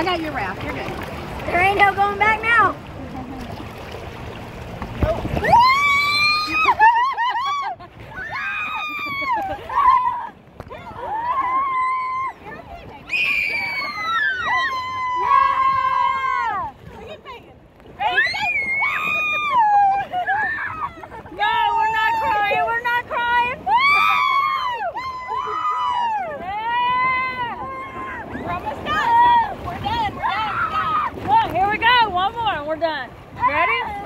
I got your raft. You're good. There ain't no going back now. We're done. Ready?